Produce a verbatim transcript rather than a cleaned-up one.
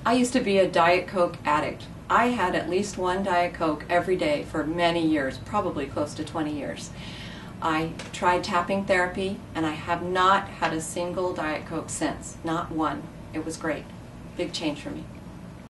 I used to be a Diet Coke addict. I had at least one Diet Coke every day for many years, probably close to twenty years. I tried tapping therapy, and I have not had a single Diet Coke since. Not one. It was great. Big change for me.